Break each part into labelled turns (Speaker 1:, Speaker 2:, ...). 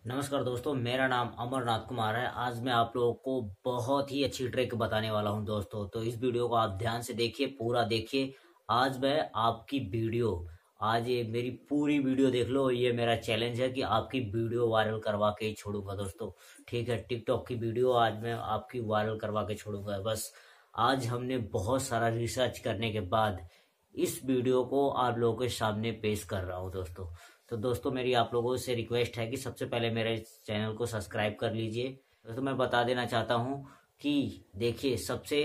Speaker 1: नमस्कार दोस्तों, मेरा नाम अमरनाथ कुमार है। आज मैं आप लोगों को बहुत ही अच्छी ट्रिक बताने वाला हूं दोस्तों। तो इस वीडियो को आप ध्यान से देखिए, पूरा देखिए। आज मैं आपकी वीडियो, आज ये मेरी पूरी वीडियो देख लो। ये मेरा चैलेंज है कि आपकी वीडियो वायरल करवा के ही छोड़ूंगा दोस्तों। ठीक है, टिकटॉक की वीडियो आज मैं आपकी वायरल करवा के छोड़ूंगा। बस आज हमने बहुत सारा रिसर्च करने के बाद इस वीडियो को आप लोगों के सामने पेश कर रहा हूं दोस्तों। तो दोस्तों, मेरी आप लोगों से रिक्वेस्ट है कि सबसे पहले मेरे चैनल को सब्सक्राइब कर लीजिए। दोस्तों, मैं बता देना चाहता हूं कि देखिए, सबसे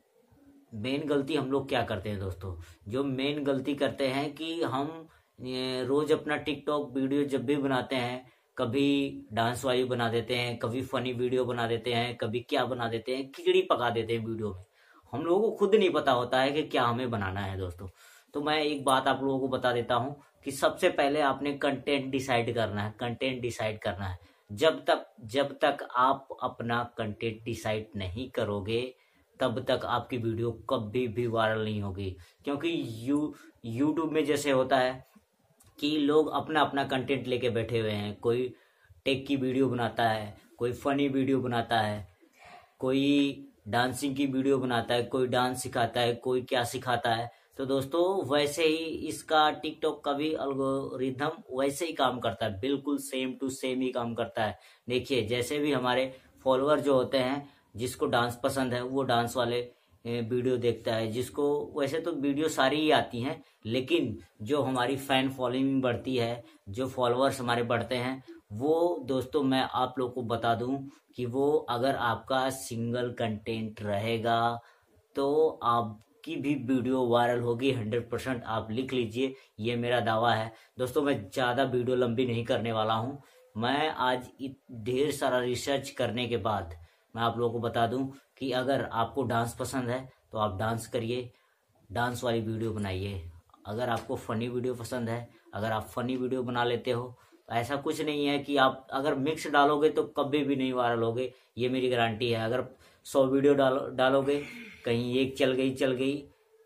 Speaker 1: मेन गलती हम लोग क्या करते हैं दोस्तों। जो मेन गलती करते हैं कि हम रोज अपना टिकटॉक वीडियो जब भी बनाते हैं, कभी डांस वाली बना देते हैं, कभी फनी वीडियो बना देते हैं, कभी क्या बना देते हैं, खिचड़ी पका देते हैं वीडियो में। हम लोगों को खुद नहीं पता होता है कि क्या हमें बनाना है दोस्तों। तो मैं एक बात आप लोगों को बता देता हूं कि सबसे पहले आपने कंटेंट डिसाइड करना है। कंटेंट डिसाइड करना है। जब तक आप अपना कंटेंट डिसाइड नहीं करोगे, तब तक आपकी वीडियो कभी भी वायरल नहीं होगी। क्योंकि यूट्यूब में जैसे होता है कि लोग अपना अपना कंटेंट लेके बैठे हुए हैं। कोई टेक की वीडियो बनाता है, कोई फनी वीडियो बनाता है, कोई डांसिंग की वीडियो बनाता है, कोई डांस सिखाता है, कोई क्या सिखाता है। तो दोस्तों, वैसे ही इसका टिकटॉक का भी एल्गोरिथम वैसे ही काम करता है, बिल्कुल सेम टू सेम ही काम करता है। देखिए, जैसे भी हमारे फॉलोअर जो होते हैं, जिसको डांस पसंद है वो डांस वाले वीडियो देखता है। जिसको वैसे तो वीडियो सारी ही आती हैं, लेकिन जो हमारी फैन फॉलोइंग बढ़ती है, जो फॉलोअर्स हमारे बढ़ते हैं, वो दोस्तों मैं आप लोग को बता दूं कि वो अगर आपका सिंगल कंटेंट रहेगा तो आपकी भी वीडियो वायरल होगी 100%। आप लिख लीजिए, ये मेरा दावा है दोस्तों। मैं ज़्यादा वीडियो लंबी नहीं करने वाला हूँ। मैं आज ढेर सारा रिसर्च करने के बाद मैं आप लोगों को बता दूं कि अगर आपको डांस पसंद है तो आप डांस करिए, डांस वाली वीडियो बनाइए। अगर आपको फनी वीडियो पसंद है, अगर आप फनी वीडियो बना लेते हो, तो ऐसा कुछ नहीं है कि आप अगर मिक्स डालोगे तो कभी भी नहीं वायरल होगे। ये मेरी गारंटी है। अगर 100 वीडियो डालोगे, कहीं एक चल गई,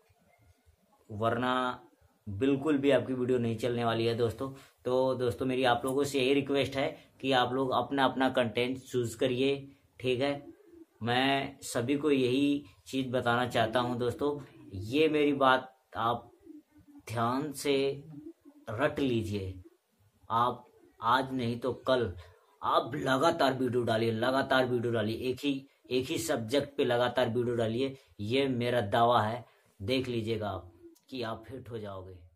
Speaker 1: वरना बिल्कुल भी आपकी वीडियो नहीं चलने वाली है दोस्तों। तो दोस्तों, मेरी आप लोगों से यही रिक्वेस्ट है कि आप लोग अपना अपना कंटेंट चूज करिए। ठीक है, मैं सभी को यही चीज बताना चाहता हूं दोस्तों। ये मेरी बात आप ध्यान से रट लीजिए। आप आज नहीं तो कल आप लगातार वीडियो डालिए, लगातार वीडियो डालिए, एक ही सब्जेक्ट पे लगातार वीडियो डालिए। ये मेरा दावा है। देख लीजिएगा आप कि आप हिट हो जाओगे।